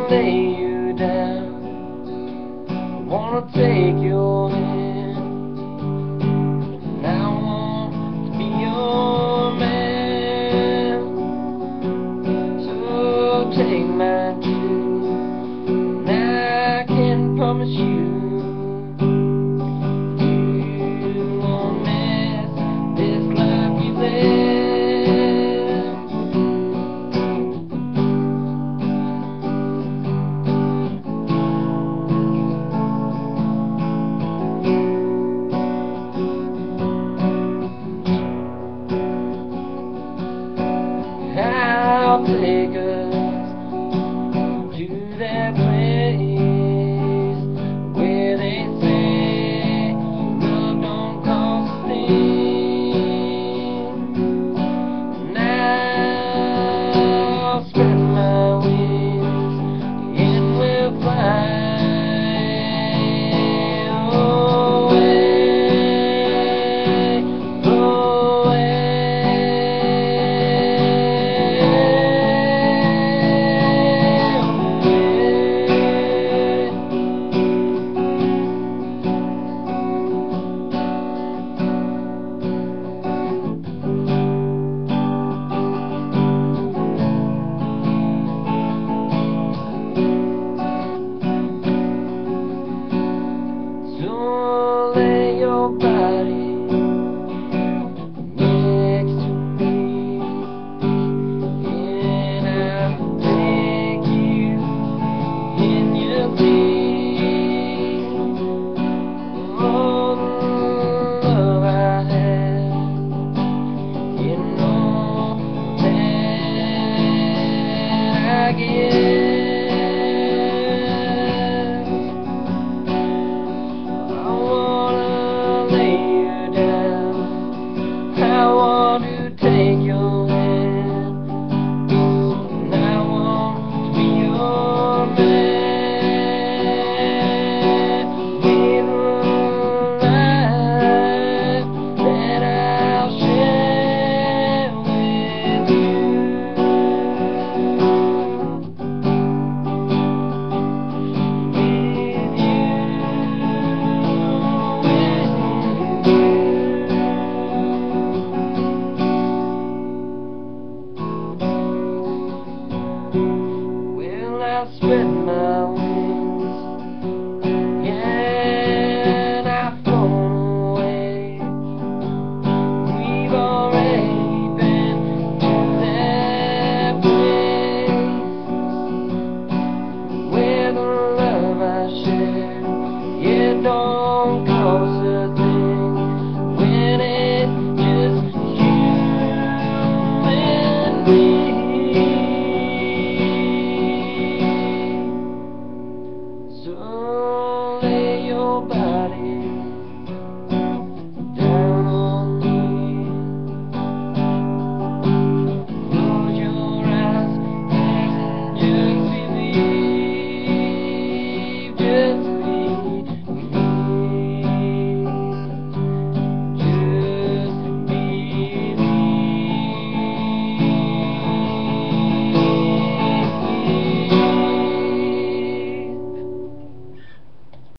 lay you down. I wanna take your hand, and I want to be your man. So take mine too, and I can promise you you won't miss this life you live. I'll take us to that place where they say love don't cost a thing. And I'll spread my wings and we'll fly So lay your back